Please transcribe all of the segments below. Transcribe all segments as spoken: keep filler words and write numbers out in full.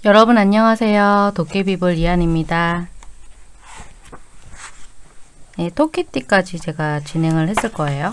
여러분 안녕하세요. 도깨비볼 이한입니다. 네, 토끼띠까지 제가 진행을 했을 거예요.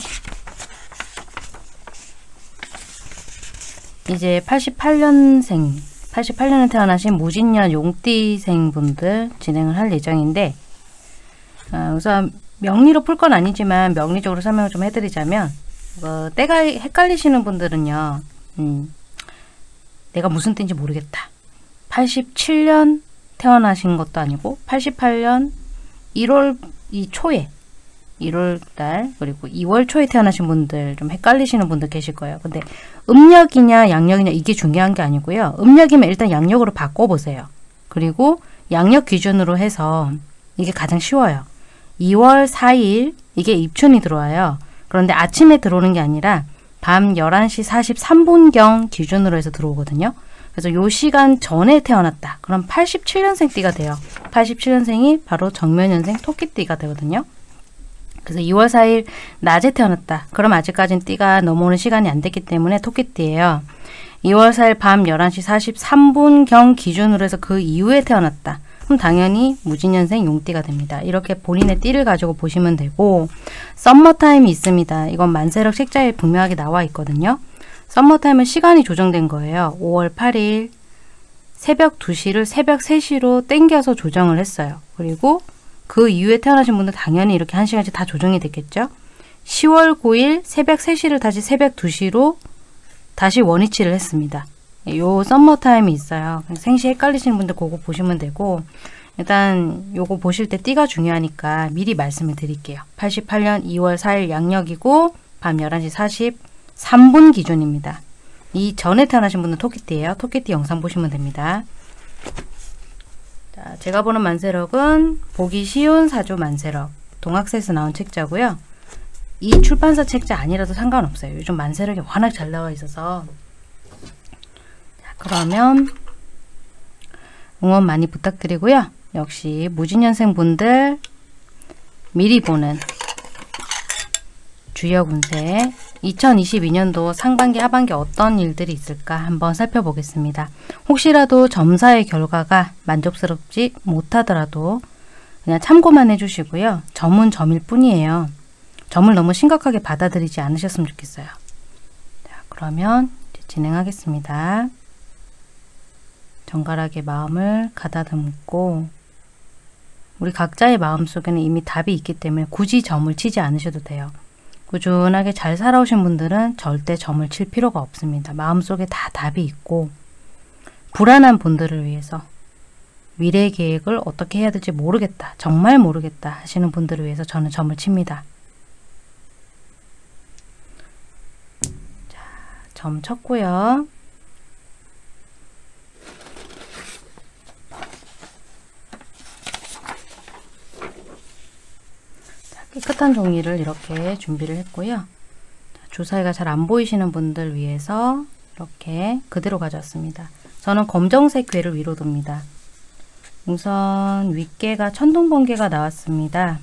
이제 팔십팔 년생, 팔십팔 년에 태어나신 무진년 용띠생 분들 진행을 할 예정인데, 어, 우선 명리로 풀 건 아니지만 명리적으로 설명을 좀 해드리자면, 어, 때가 헷갈리시는 분들은요, 음, 내가 무슨 때인지 모르겠다. 팔십칠 년 태어나신 것도 아니고 팔십팔 년 일월 이 초에 일월 달 그리고 이월 초에 태어나신 분들 좀 헷갈리시는 분들 계실 거예요. 근데 음력이냐 양력이냐 이게 중요한 게 아니고요. 음력이면 일단 양력으로 바꿔보세요. 그리고 양력 기준으로 해서 이게 가장 쉬워요. 이월 사일 이게 입춘이 들어와요. 그런데 아침에 들어오는 게 아니라 밤 열한 시 사십삼 분경 기준으로 해서 들어오거든요. 그래서 요 시간 전에 태어났다. 그럼 팔십칠 년생 띠가 돼요. 팔십칠 년생이 바로 정묘년생 토끼띠가 되거든요. 그래서 이월 사일 낮에 태어났다. 그럼 아직까지는 띠가 넘어오는 시간이 안 됐기 때문에 토끼띠예요. 이월 사일 밤 열한 시 사십삼 분경 기준으로 해서 그 이후에 태어났다. 그럼 당연히 무진년생 용띠가 됩니다. 이렇게 본인의 띠를 가지고 보시면 되고, 썸머타임이 있습니다. 이건 만세력 책자에 분명하게 나와 있거든요. 썸머타임은 시간이 조정된 거예요. 오월 팔일 새벽 두 시를 새벽 세 시로 땡겨서 조정을 했어요. 그리고 그 이후에 태어나신 분들 당연히 이렇게 한 시간씩 다 조정이 됐겠죠. 시월 구일 새벽 세 시를 다시 새벽 두 시로 다시 원위치를 했습니다. 요 썸머타임이 있어요. 생시 헷갈리시는 분들 그거 보시면 되고, 일단 요거 보실 때 띠가 중요하니까 미리 말씀을 드릴게요. 팔십팔 년 이월 사일 양력이고 밤 열한 시 사십삼 분 기준입니다. 이 전에 태어나신 분은 토끼띠예요. 토끼띠 영상 보시면 됩니다. 자, 제가 보는 만세력은 보기 쉬운 사주 만세력, 동학세에서 나온 책자고요. 이 출판사 책자 아니라도 상관없어요. 요즘 만세력이 워낙 잘 나와 있어서. 자, 그러면 응원 많이 부탁드리고요. 역시 무진년생 분들 미리 보는 주역 운세 이천이십이 년도 상반기 하반기 어떤 일들이 있을까 한번 살펴보겠습니다. 혹시라도 점사의 결과가 만족스럽지 못하더라도 그냥 참고만 해주시고요. 점은 점일 뿐이에요. 점을 너무 심각하게 받아들이지 않으셨으면 좋겠어요. 자, 그러면 이제 진행하겠습니다. 정갈하게 마음을 가다듬고, 우리 각자의 마음속에는 이미 답이 있기 때문에 굳이 점을 치지 않으셔도 돼요. 꾸준하게 잘 살아오신 분들은 절대 점을 칠 필요가 없습니다. 마음속에 다 답이 있고, 불안한 분들을 위해서 미래 계획을 어떻게 해야 될지 모르겠다, 정말 모르겠다 하시는 분들을 위해서 저는 점을 칩니다. 자, 점 쳤고요. 깨끗한 종이를 이렇게 준비를 했고요. 주사위가 잘 안 보이시는 분들 위해서 이렇게 그대로 가져왔습니다. 저는 검정색 괴를 위로 둡니다. 우선 윗개가 천둥번개가 나왔습니다.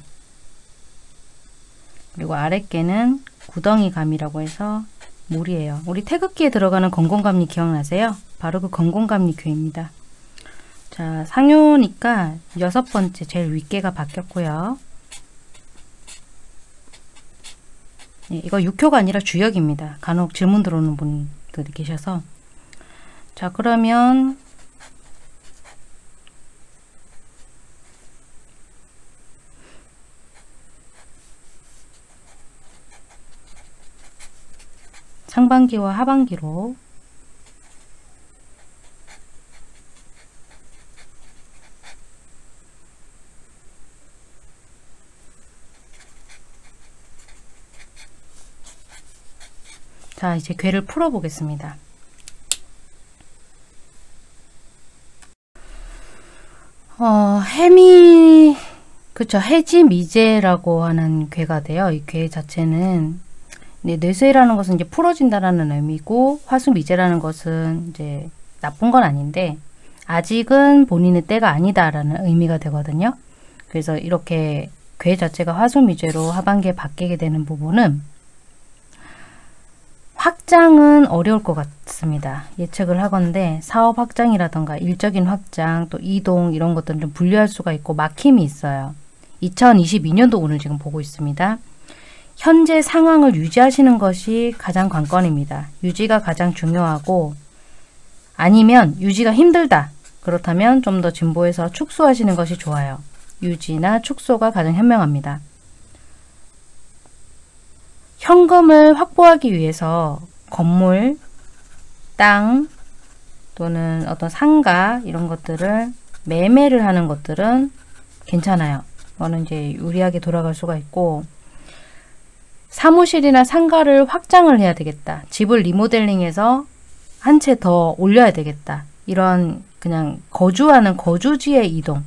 그리고 아랫개는 구덩이 감이라고 해서 물이에요. 우리 태극기에 들어가는 건공감리 기억나세요? 바로 그 건공감리 괴입니다. 자, 상효니까 여섯 번째 제일 윗개가 바뀌었고요. 예, 이거 육효가 아니라 주역입니다. 간혹 질문 들어오는 분들이 계셔서. 자, 그러면 상반기와 하반기로 자, 이제 괴를 풀어 보겠습니다. 어, 해미, 그쵸, 해지미제라고 하는 괴가 돼요. 이 괴 자체는 네, 뇌쇠라는 것은 이제 풀어진다라는 의미고, 화수미제라는 것은 이제 나쁜 건 아닌데 아직은 본인의 때가 아니다라는 의미가 되거든요. 그래서 이렇게 괴 자체가 화수미제로 하반기에 바뀌게 되는 부분은 확장은 어려울 것 같습니다. 예측을 하건대 사업 확장이라던가 일적인 확장, 또 이동 이런 것들은 좀 분류할 수가 있고 막힘이 있어요. 이천이십이 년도 오늘 지금 보고 있습니다. 현재 상황을 유지하시는 것이 가장 관건입니다. 유지가 가장 중요하고, 아니면 유지가 힘들다. 그렇다면 좀 더 진보해서 축소하시는 것이 좋아요. 유지나 축소가 가장 현명합니다. 현금을 확보하기 위해서 건물, 땅 또는 어떤 상가 이런 것들을 매매를 하는 것들은 괜찮아요. 이거는 이제 유리하게 돌아갈 수가 있고, 사무실이나 상가를 확장을 해야 되겠다. 집을 리모델링해서 한 채 더 올려야 되겠다. 이런 그냥 거주하는 거주지의 이동,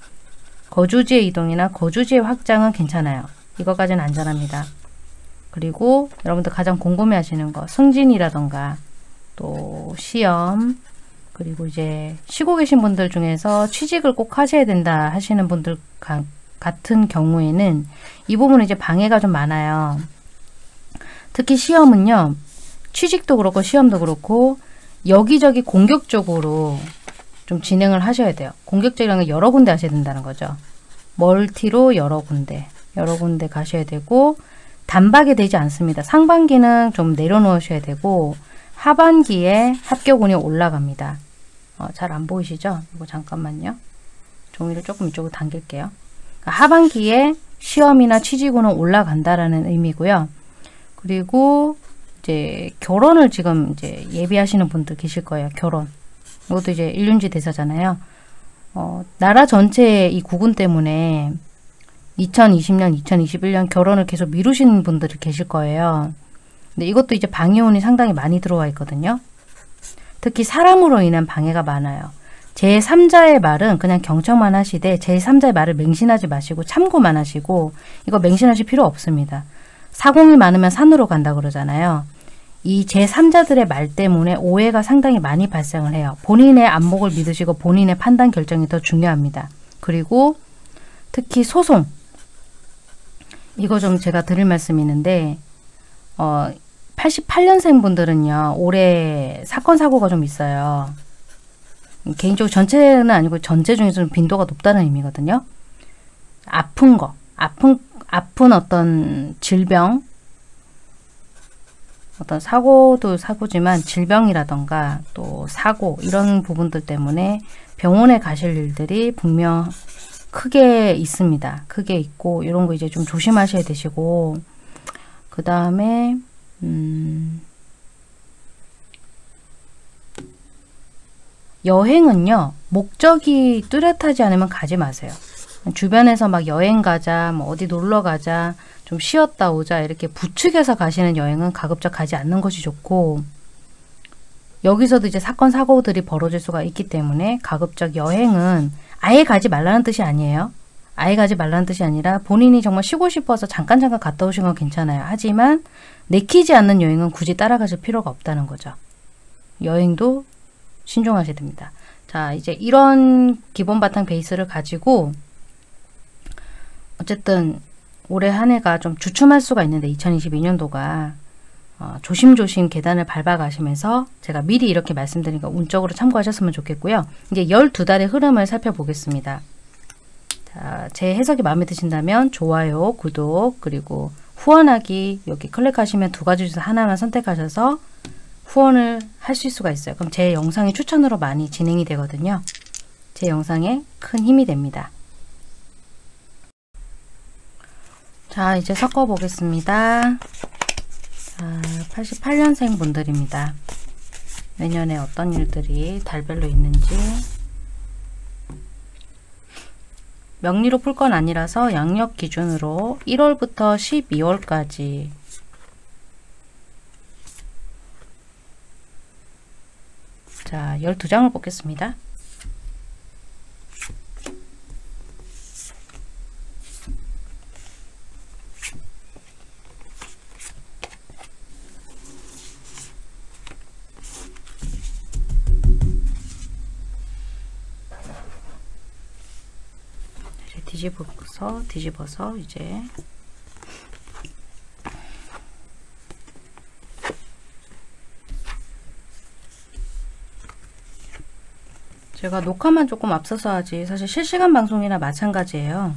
거주지의 이동이나 거주지의 확장은 괜찮아요. 이것까지는 안전합니다. 그리고 여러분들 가장 궁금해 하시는 거, 승진이라던가 또 시험, 그리고 이제 쉬고 계신 분들 중에서 취직을 꼭 하셔야 된다 하시는 분들 가, 같은 경우에는 이 부분은 이제 방해가 좀 많아요. 특히 시험은요, 취직도 그렇고 시험도 그렇고 여기저기 공격적으로 좀 진행을 하셔야 돼요. 공격적이라는 게 여러 군데 하셔야 된다는 거죠. 멀티로 여러 군데, 여러 군데 가셔야 되고, 단박에 되지 않습니다. 상반기는 좀 내려놓으셔야 되고, 하반기에 합격운이 올라갑니다. 어, 잘 안 보이시죠? 이거 잠깐만요. 종이를 조금 이쪽으로 당길게요. 그러니까 하반기에 시험이나 취직운은 올라간다라는 의미고요. 그리고 이제 결혼을 지금 이제 예비하시는 분들 계실 거예요. 결혼. 이것도 이제 일륜지 대사잖아요. 어, 나라 전체의 이 구군 때문에 이천이십 년, 이천이십일 년 결혼을 계속 미루시는 분들이 계실 거예요. 근데 이것도 이제 방해운이 상당히 많이 들어와 있거든요. 특히 사람으로 인한 방해가 많아요. 제삼자의 말은 그냥 경청만 하시되 제삼자의 말을 맹신하지 마시고 참고만 하시고, 이거 맹신하실 필요 없습니다. 사공이 많으면 산으로 간다 그러잖아요. 이 제삼자들의 말 때문에 오해가 상당히 많이 발생을 해요. 본인의 안목을 믿으시고 본인의 판단 결정이 더 중요합니다. 그리고 특히 소송, 이거 좀 제가 드릴 말씀이 있는데, 어, 팔십팔 년생 분들은요, 올해 사건 사고가 좀 있어요. 개인적으로 전체는 아니고 전체 중에서 좀 빈도가 높다는 의미거든요. 아픈 거, 아픈, 아픈 어떤 질병, 어떤 사고도 사고지만 질병이라던가 또 사고 이런 부분들 때문에 병원에 가실 일들이 분명 크게 있습니다. 크게 있고 이런 거 이제 좀 조심하셔야 되시고, 그 다음에 음, 여행은요, 목적이 뚜렷하지 않으면 가지 마세요. 주변에서 막 여행 가자, 뭐 어디 놀러 가자, 좀 쉬었다 오자 이렇게 부추겨서 가시는 여행은 가급적 가지 않는 것이 좋고, 여기서도 이제 사건 사고들이 벌어질 수가 있기 때문에 가급적 여행은 아예 가지 말라는 뜻이 아니에요. 아예 가지 말라는 뜻이 아니라 본인이 정말 쉬고 싶어서 잠깐 잠깐 갔다 오신 건 괜찮아요. 하지만 내키지 않는 여행은 굳이 따라가실 필요가 없다는 거죠. 여행도 신중하셔야 됩니다. 자, 이제 이런 기본 바탕 베이스를 가지고 어쨌든 올해 한 해가 좀 주춤할 수가 있는데, 이천이십이 년도가 어, 조심조심 계단을 밟아가시면서 제가 미리 이렇게 말씀드리니까 운적으로 참고하셨으면 좋겠고요. 이제 열두 달의 흐름을 살펴보겠습니다. 자, 제 해석이 마음에 드신다면 좋아요, 구독, 그리고 후원하기 여기 클릭하시면 두 가지 중에서 하나만 선택하셔서 후원을 하실 수가 있어요. 그럼 제 영상이 추천으로 많이 진행이 되거든요. 제 영상에 큰 힘이 됩니다. 자, 이제 섞어 보겠습니다. 자, 팔십팔 년생 분들입니다. 내년에 어떤 일들이 달별로 있는지. 명리로 풀 건 아니라서 양력 기준으로 일월부터 십이월까지 자, 열두 장을 뽑겠습니다. 뒤집어서 뒤집어서 이제 제가 녹화만 조금 앞서서 하지 사실 실시간 방송이나 마찬가지예요.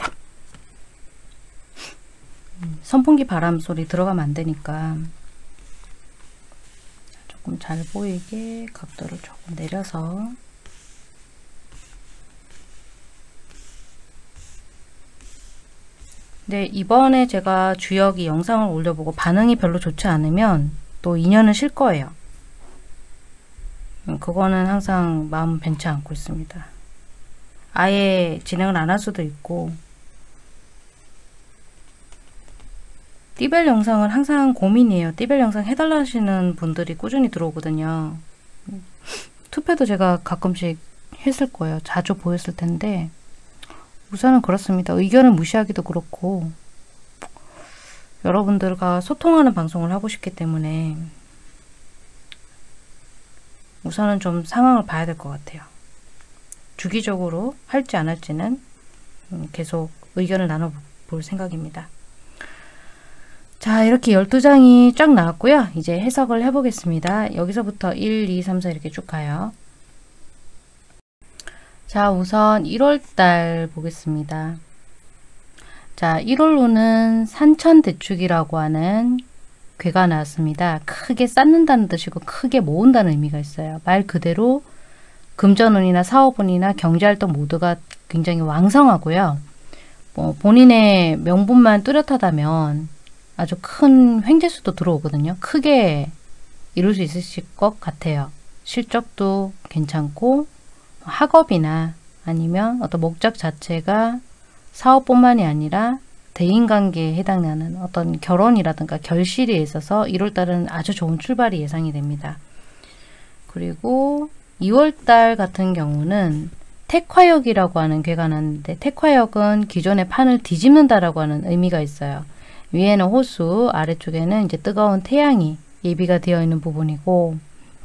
선풍기 바람 소리 들어가면 안 되니까 조금 잘 보이게 각도를 조금 내려서 네, 이번에 제가 주역이 영상을 올려보고 반응이 별로 좋지 않으면 또 인연은 쉴 거예요. 그거는 항상 마음 변치 않고 있습니다. 아예 진행을 안 할 수도 있고 띠벨 영상을 항상 고민이에요. 띠벨 영상 해달라 하시는 분들이 꾸준히 들어오거든요. 투표도 제가 가끔씩 했을 거예요. 자주 보였을 텐데 우선은 그렇습니다. 의견을 무시하기도 그렇고 여러분들과 소통하는 방송을 하고 싶기 때문에 우선은 좀 상황을 봐야 될 것 같아요. 주기적으로 할지 안 할지는 계속 의견을 나눠볼 생각입니다. 자, 이렇게 열두 장이 쫙 나왔고요. 이제 해석을 해보겠습니다. 여기서부터 일, 이, 삼, 사 이렇게 쭉 가요. 자, 우선 일월달 보겠습니다. 자, 일월로는 산천대축이라고 하는 괴가 나왔습니다. 크게 쌓는다는 뜻이고 크게 모은다는 의미가 있어요. 말 그대로 금전운이나 사업운이나 경제활동 모두가 굉장히 왕성하고요. 뭐 본인의 명분만 뚜렷하다면 아주 큰 횡재수도 들어오거든요. 크게 이룰 수 있으실 것 같아요. 실적도 괜찮고 학업이나 아니면 어떤 목적 자체가 사업뿐만이 아니라 대인관계에 해당하는 어떤 결혼이라든가 결실에 있어서 일월달은 아주 좋은 출발이 예상이 됩니다. 그리고 이월달 같은 경우는 택화역이라고 하는 괴가 나왔는데 택화역은 기존의 판을 뒤집는다라고 하는 의미가 있어요. 위에는 호수, 아래쪽에는 이제 뜨거운 태양이 예비가 되어 있는 부분이고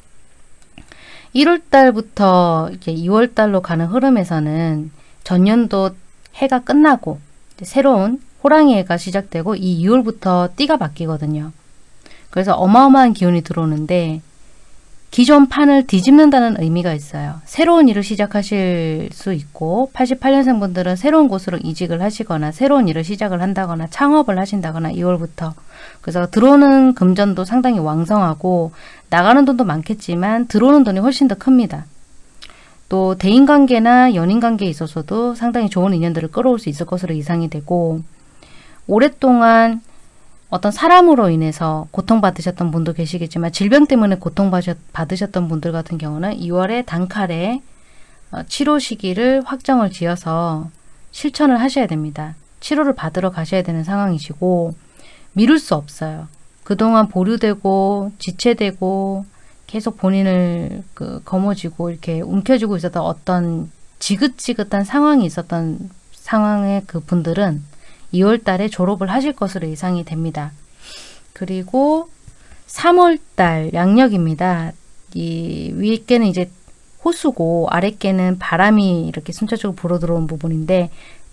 일월달부터 이제 이월달로 가는 흐름에서는 전년도 해가 끝나고 이제 새로운 호랑이 해가 시작되고 이 이월부터 띠가 바뀌거든요. 그래서 어마어마한 기운이 들어오는데 기존 판을 뒤집는다는 의미가 있어요. 새로운 일을 시작하실 수 있고 팔십팔 년생 분들은 새로운 곳으로 이직을 하시거나 새로운 일을 시작을 한다거나 창업을 하신다거나 이월부터 그래서 들어오는 금전도 상당히 왕성하고 나가는 돈도 많겠지만 들어오는 돈이 훨씬 더 큽니다. 또 대인관계나 연인관계에 있어서도 상당히 좋은 인연들을 끌어올 수 있을 것으로 예상이 되고 오랫동안 어떤 사람으로 인해서 고통받으셨던 분도 계시겠지만 질병 때문에 고통받으셨던 분들 같은 경우는 이월에 단칼에 치료 시기를 확정을 지어서 실천을 하셔야 됩니다. 치료를 받으러 가셔야 되는 상황이시고 미룰 수 없어요. 그동안 보류되고 지체되고 계속 본인을 그 거머쥐고 이렇게 움켜쥐고 있었던 어떤 지긋지긋한 상황이 있었던 상황의 그 분들은 이월 달에 졸업을 하실 것으로 예상이 됩니다. 그리고 삼월 달 양력입니다. 이 위에 깨는 이제 호수고 아래 깨는 바람이 이렇게 순차적으로 불어 들어온 부분인데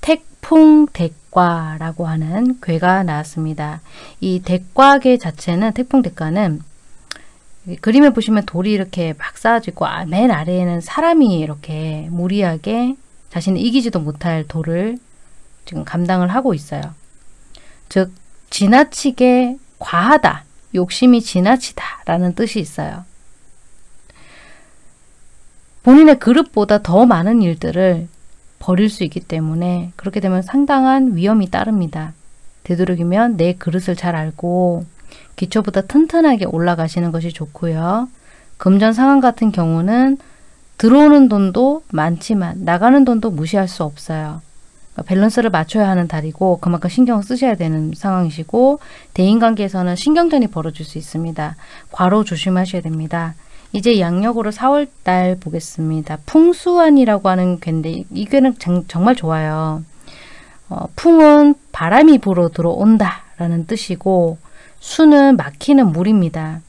택풍대과라고 하는 괴가 나왔습니다. 이 대과괴 자체는 택풍대과는 그림에 보시면 돌이 이렇게 막 쌓아져 있고 맨 아래에는 사람이 이렇게 무리하게 자신이 이기지도 못할 돌을 지금 감당을 하고 있어요. 즉 지나치게 과하다, 욕심이 지나치다 라는 뜻이 있어요. 본인의 그릇보다 더 많은 일들을 버릴 수 있기 때문에 그렇게 되면 상당한 위험이 따릅니다. 되도록이면 내 그릇을 잘 알고 기초보다 튼튼하게 올라가시는 것이 좋고요. 금전 상황 같은 경우는 들어오는 돈도 많지만 나가는 돈도 무시할 수 없어요. 밸런스를 맞춰야 하는 달이고 그만큼 신경을 쓰셔야 되는 상황이시고 대인관계에서는 신경전이 벌어질 수 있습니다. 과로 조심하셔야 됩니다. 이제 양력으로 사월 달 보겠습니다. 풍수환이라고 하는 괴인데 이 괴는 장, 정말 좋아요. 어, 풍은 바람이 불어 들어온다 라는 뜻이고 수는 막히는 물입니다.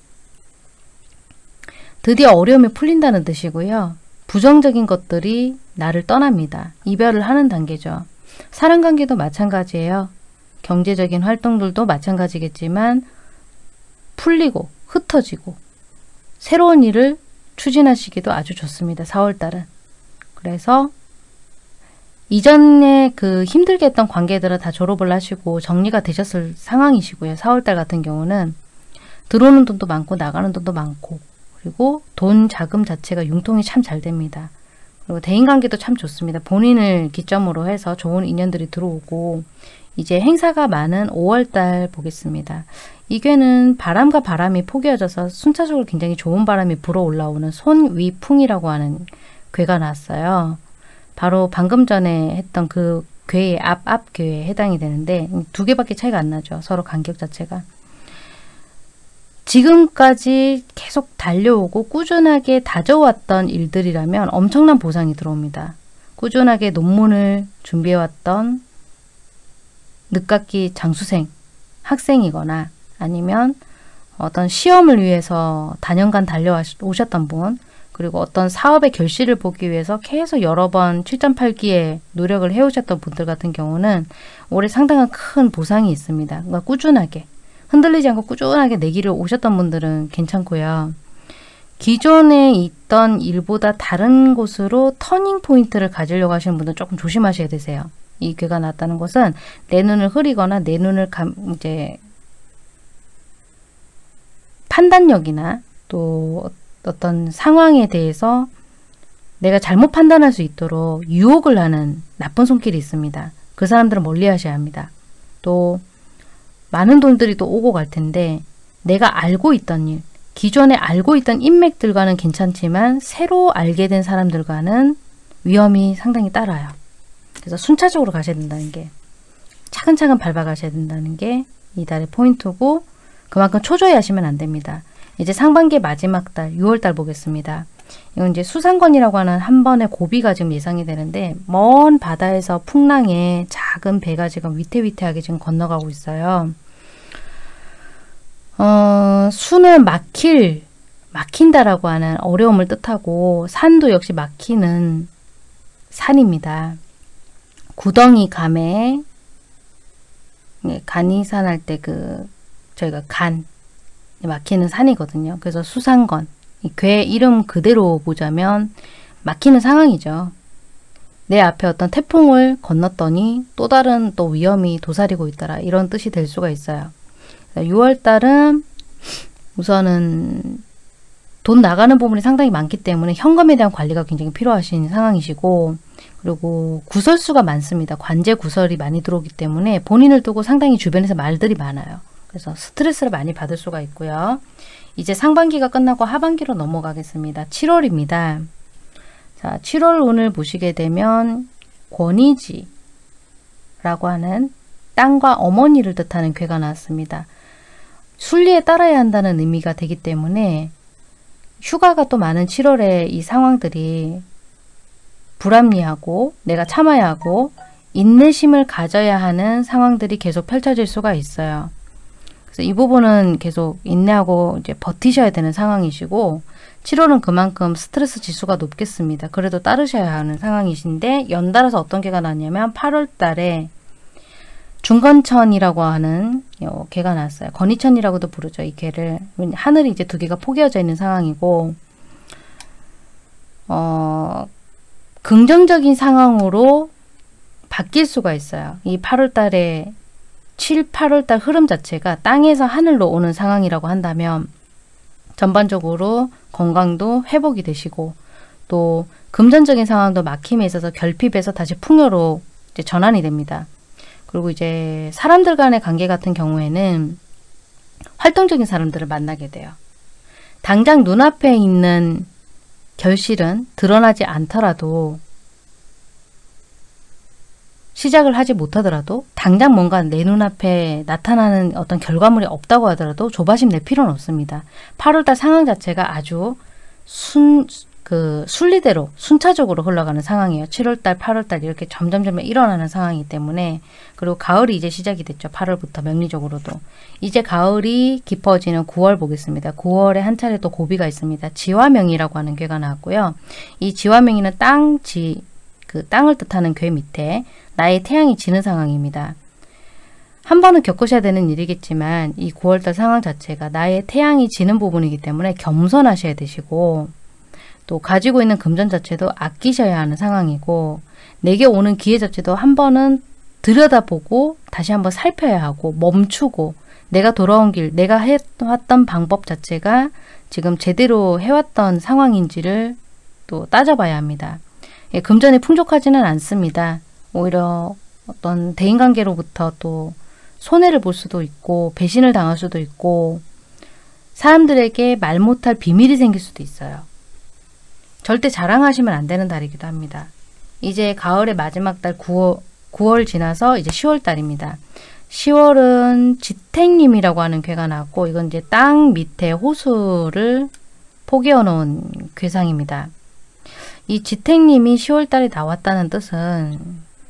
드디어 어려움이 풀린다는 뜻이고요. 부정적인 것들이 나를 떠납니다. 이별을 하는 단계죠. 사랑관계도 마찬가지예요. 경제적인 활동들도 마찬가지겠지만 풀리고 흩어지고 새로운 일을 추진하시기도 아주 좋습니다. 사월 달은. 그래서 이전에 그 힘들게 했던 관계들은 다 졸업을 하시고 정리가 되셨을 상황이시고요. 사월달 같은 경우는 들어오는 돈도 많고 나가는 돈도 많고, 그리고 돈 자금 자체가 융통이 참 잘 됩니다. 그리고 대인관계도 참 좋습니다. 본인을 기점으로 해서 좋은 인연들이 들어오고, 이제 행사가 많은 오월달 보겠습니다. 이 괴는 바람과 바람이 포개어져서 순차적으로 굉장히 좋은 바람이 불어 올라오는 손위풍이라고 하는 괴가 나왔어요. 바로 방금 전에 했던 그 괴의 앞, 앞 괴에 해당이 되는데 두 개밖에 차이가 안 나죠. 서로 간격 자체가. 지금까지 계속 달려오고 꾸준하게 다져왔던 일들이라면 엄청난 보상이 들어옵니다. 꾸준하게 논문을 준비해왔던 늦깎이 장수생, 학생이거나 아니면 어떤 시험을 위해서 다년간 달려오셨던 분, 그리고 어떤 사업의 결실을 보기 위해서 계속 여러 번 칠 점 팔 기에 노력을 해오셨던 분들 같은 경우는 올해 상당한 큰 보상이 있습니다. 그러니까 꾸준하게, 흔들리지 않고 꾸준하게 내기를 오셨던 분들은 괜찮고요. 기존에 있던 일보다 다른 곳으로 터닝 포인트를 가지려고 하시는 분들은 조금 조심하셔야 되세요. 이 괴가 났다는 것은 내 눈을 흐리거나 내 눈을 감, 이제 판단력이나 또 어떤 상황에 대해서 내가 잘못 판단할 수 있도록 유혹을 하는 나쁜 손길이 있습니다. 그 사람들은 멀리 하셔야 합니다. 또 많은 돈들이 또 오고 갈 텐데 내가 알고 있던 일, 기존에 알고 있던 인맥들과는 괜찮지만 새로 알게 된 사람들과는 위험이 상당히 따라요. 그래서 순차적으로 가셔야 된다는 게, 차근차근 밟아 가셔야 된다는 게 이달의 포인트고, 그만큼 초조해 하시면 안 됩니다. 이제 상반기의 마지막 달, 유월달 보겠습니다. 이건 이제 수상권이라고 하는 한 번의 고비가 지금 예상이 되는데, 먼 바다에서 풍랑에 작은 배가 지금 위태위태하게 지금 건너가고 있어요. 어, 수는 막힐, 막힌다라고 하는 어려움을 뜻하고, 산도 역시 막히는 산입니다. 구덩이 감에, 네, 간이산 할 때 그, 저희가 간, 막히는 산이거든요. 그래서 수상건, 이 괴 이름 그대로 보자면 막히는 상황이죠. 내 앞에 어떤 태풍을 건넜더니 또 다른 또 위험이 도사리고 있더라, 이런 뜻이 될 수가 있어요. 유월달은 우선은 돈 나가는 부분이 상당히 많기 때문에 현금에 대한 관리가 굉장히 필요하신 상황이시고, 그리고 구설수가 많습니다. 관제 구설이 많이 들어오기 때문에 본인을 두고 상당히 주변에서 말들이 많아요. 그래서 스트레스를 많이 받을 수가 있고요. 이제 상반기가 끝나고 하반기로 넘어가겠습니다. 칠월입니다. 자, 칠월 운을 보시게 되면 권위지라고 하는 땅과 어머니를 뜻하는 괴가 나왔습니다. 순리에 따라야 한다는 의미가 되기 때문에 휴가가 또 많은 칠월에 이 상황들이 불합리하고 내가 참아야 하고 인내심을 가져야 하는 상황들이 계속 펼쳐질 수가 있어요. 그래서 이 부분은 계속 인내하고 이제 버티셔야 되는 상황이시고, 칠월은 그만큼 스트레스 지수가 높겠습니다. 그래도 따르셔야 하는 상황이신데, 연달아서 어떤 괴가 나왔냐면 팔월 달에 중건천이라고 하는 요 괴가 나왔어요. 건이천이라고도 부르죠. 이 괴를. 하늘이 이제 두 개가 포개어져 있는 상황이고, 어, 긍정적인 상황으로 바뀔 수가 있어요. 이 팔월 달에 칠, 팔월 달 흐름 자체가 땅에서 하늘로 오는 상황이라고 한다면 전반적으로 건강도 회복이 되시고, 또 금전적인 상황도 막힘에 있어서 결핍에서 다시 풍요로 이제 전환이 됩니다. 그리고 이제 사람들 간의 관계 같은 경우에는 활동적인 사람들을 만나게 돼요. 당장 눈앞에 있는 결실은 드러나지 않더라도, 시작을 하지 못하더라도, 당장 뭔가 내 눈앞에 나타나는 어떤 결과물이 없다고 하더라도 조바심 낼 필요는 없습니다. 팔월 달 상황 자체가 아주 순, 그 순리대로 순차적으로 흘러가는 상황이에요. 칠월 달, 팔월 달 이렇게 점점점 일어나는 상황이기 때문에. 그리고 가을이 이제 시작이 됐죠. 팔월부터 명리적으로도. 이제 가을이 깊어지는 구월 보겠습니다. 구월에 한 차례 또 고비가 있습니다. 지화명이라고 하는 괴가 나왔고요. 이 지화명이는 땅, 지, 그 땅을 뜻하는 괴 밑에 나의 태양이 지는 상황입니다. 한 번은 겪으셔야 되는 일이겠지만 이 구월 달 상황 자체가 나의 태양이 지는 부분이기 때문에 겸손하셔야 되시고, 또 가지고 있는 금전 자체도 아끼셔야 하는 상황이고 내게 오는 기회 자체도 한 번은 들여다보고 다시 한번 살펴야 하고 멈추고 내가 돌아온 길, 내가 해왔던 방법 자체가 지금 제대로 해왔던 상황인지를 또 따져봐야 합니다. 예, 금전이 풍족하지는 않습니다. 오히려 어떤 대인관계로부터 또 손해를 볼 수도 있고 배신을 당할 수도 있고 사람들에게 말 못할 비밀이 생길 수도 있어요. 절대 자랑하시면 안 되는 달이기도 합니다. 이제 가을의 마지막 달 구월, 구월 지나서 이제 시월 달입니다. 시월은 지택님이라고 하는 괴가 나왔고 이건 이제 땅 밑에 호수를 포개어 놓은 괴상입니다. 이 지택님이 시월 달에 나왔다는 뜻은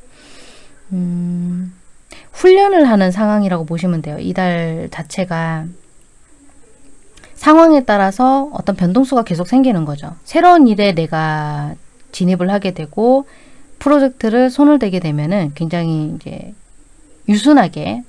음, 훈련을 하는 상황이라고 보시면 돼요. 이 달 자체가 상황에 따라서 어떤 변동수가 계속 생기는 거죠. 새로운 일에 내가 진입을 하게 되고 프로젝트를 손을 대게 되면은 굉장히 이제 유순하게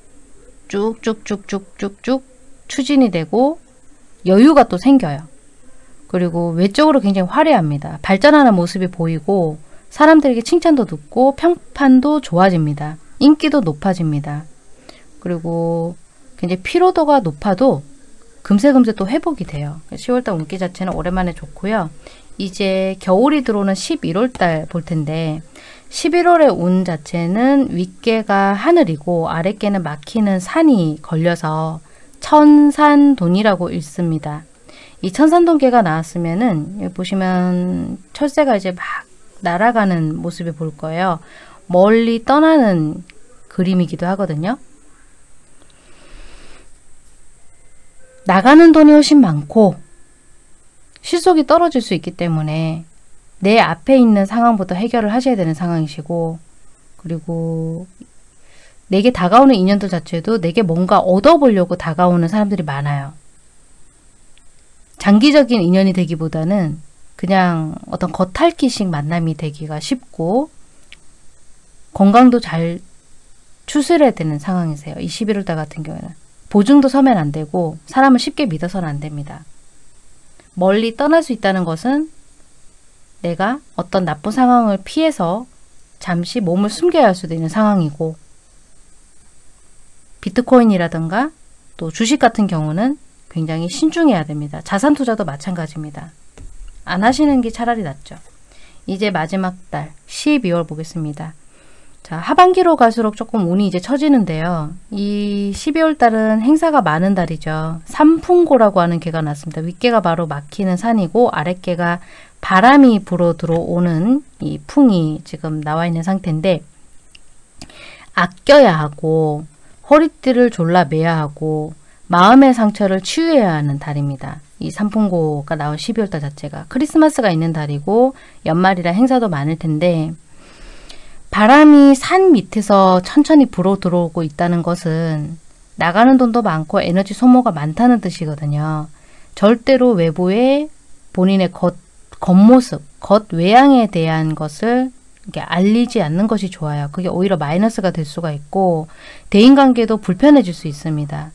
쭉쭉쭉쭉쭉쭉 추진이 되고 여유가 또 생겨요. 그리고 외적으로 굉장히 화려합니다. 발전하는 모습이 보이고 사람들에게 칭찬도 듣고 평판도 좋아집니다. 인기도 높아집니다. 그리고 굉장히 피로도가 높아도 금세금세 또 회복이 돼요. 시월달 운기 자체는 오랜만에 좋고요. 이제 겨울이 들어오는 십일월 달 볼 텐데 십일월의 운 자체는 윗개가 하늘이고 아랫개는 막히는 산이 걸려서 천산돈이라고 읽습니다. 이 천산돈개가 나왔으면은 여기 보시면 철새가 이제 막 날아가는 모습을 볼 거예요. 멀리 떠나는 그림이기도 하거든요. 나가는 돈이 훨씬 많고 실속이 떨어질 수 있기 때문에 내 앞에 있는 상황부터 해결을 하셔야 되는 상황이시고 그리고 내게 다가오는 인연들 자체도 내게 뭔가 얻어보려고 다가오는 사람들이 많아요. 장기적인 인연이 되기보다는 그냥 어떤 겉핥기식 만남이 되기가 쉽고 건강도 잘 추스려야 되는 상황이세요. 이 십일월 달 같은 경우에는. 보증도 서면 안 되고 사람을 쉽게 믿어서는 안 됩니다. 멀리 떠날 수 있다는 것은 내가 어떤 나쁜 상황을 피해서 잠시 몸을 숨겨야 할 수도 있는 상황이고 비트코인이라든가 또 주식 같은 경우는 굉장히 신중해야 됩니다. 자산 투자도 마찬가지입니다. 안 하시는 게 차라리 낫죠. 이제 마지막 달 십이월 보겠습니다. 자, 하반기로 갈수록 조금 운이 이제 처지는데요. 이 십이월 달은 행사가 많은 달이죠. 삼풍고라고 하는 개가 났습니다. 윗개가 바로 막히는 산이고 아랫개가 바람이 불어 들어오는 이 풍이 지금 나와 있는 상태인데 아껴야 하고 허리띠를 졸라 매야 하고 마음의 상처를 치유해야 하는 달입니다. 이 삼풍고가 나온 십이월 달 자체가 크리스마스가 있는 달이고 연말이라 행사도 많을 텐데 바람이 산 밑에서 천천히 불어 들어오고 있다는 것은 나가는 돈도 많고 에너지 소모가 많다는 뜻이거든요. 절대로 외부에 본인의 겉, 겉모습, 겉 외양에 대한 것을 이렇게 알리지 않는 것이 좋아요. 그게 오히려 마이너스가 될 수가 있고 대인관계도 불편해질 수 있습니다.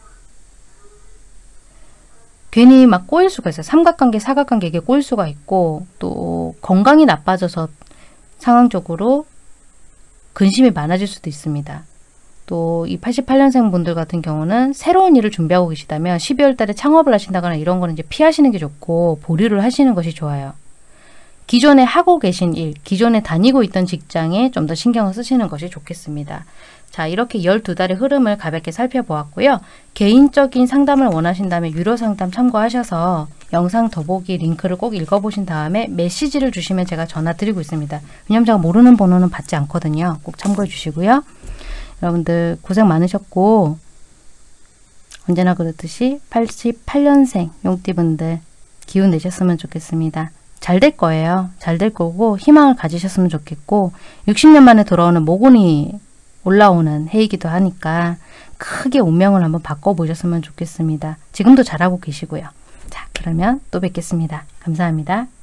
괜히 막 꼬일 수가 있어요. 삼각관계, 사각관계에 꼬일 수가 있고 또 건강이 나빠져서 상황적으로 근심이 많아질 수도 있습니다. 또 이 팔십팔 년생 분들 같은 경우는 새로운 일을 준비하고 계시다면 십이월 달에 창업을 하신다거나 이런 거는 이제 피하시는 게 좋고 보류를 하시는 것이 좋아요. 기존에 하고 계신 일, 기존에 다니고 있던 직장에 좀 더 신경을 쓰시는 것이 좋겠습니다. 자, 이렇게 열두 달의 흐름을 가볍게 살펴보았고요. 개인적인 상담을 원하신다면 유료 상담 참고하셔서 영상 더보기 링크를 꼭 읽어보신 다음에 메시지를 주시면 제가 전화 드리고 있습니다. 왜냐면 제가 모르는 번호는 받지 않거든요. 꼭 참고해 주시고요. 여러분들 고생 많으셨고 언제나 그렇듯이 팔십팔 년생 용띠분들 기운 내셨으면 좋겠습니다. 잘 될 거예요. 잘 될 거고 희망을 가지셨으면 좋겠고 육십 년 만에 돌아오는 모곤이 올라오는 해이기도 하니까 크게 운명을 한번 바꿔보셨으면 좋겠습니다. 지금도 잘하고 계시고요. 자, 그러면 또 뵙겠습니다. 감사합니다.